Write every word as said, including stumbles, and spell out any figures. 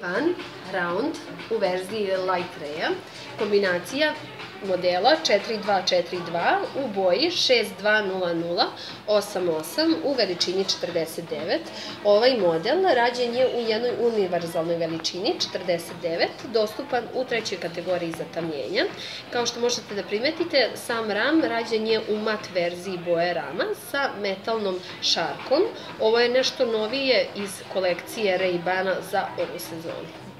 Ray-Ban Round u verziji Light Raya, kombinacija modela četiri dva četiri dva u boji šest dva nula nula osam osam u veličini četrdeset devet. Ovaj model rađen je u jednoj univerzalnoj veličini četrdeset devet, dostupan u trećoj kategoriji zatamnjenja. Kao što možete da primetite, sam ram rađen je u mat verziji boje rama sa metalnom šarkom. Ovo je nešto novije iz kolekcije Ray-Bana za ovu sezonu.